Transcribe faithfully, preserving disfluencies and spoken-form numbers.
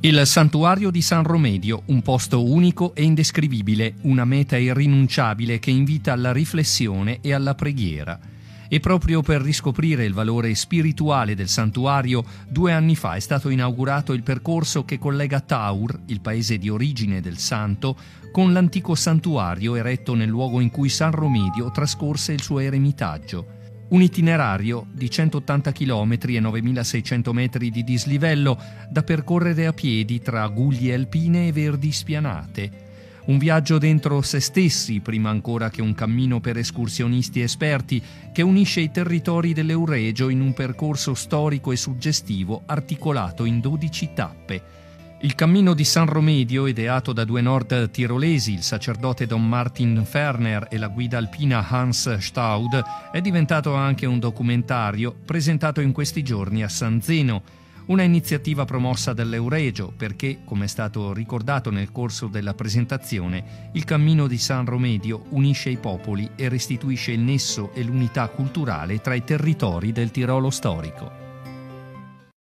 Il santuario di San Romedio, un posto unico e indescrivibile, una meta irrinunciabile che invita alla riflessione e alla preghiera. E proprio per riscoprire il valore spirituale del santuario, due anni fa è stato inaugurato il percorso che collega Taur, il paese di origine del santo, con l'antico santuario eretto nel luogo in cui San Romedio trascorse il suo eremitaggio. Un itinerario di centottanta chilometri e novemilaseicento metri di dislivello da percorrere a piedi tra guglie alpine e verdi spianate. Un viaggio dentro se stessi prima ancora che un cammino per escursionisti esperti che unisce i territori dell'Euregio in un percorso storico e suggestivo articolato in dodici tappe. Il cammino di San Romedio, ideato da due nord tirolesi, il sacerdote Don Martin Ferner e la guida alpina Hans Staud, è diventato anche un documentario presentato in questi giorni a San Zeno, una iniziativa promossa dall'Euregio perché, come è stato ricordato nel corso della presentazione, il cammino di San Romedio unisce i popoli e restituisce il nesso e l'unità culturale tra i territori del Tirolo storico.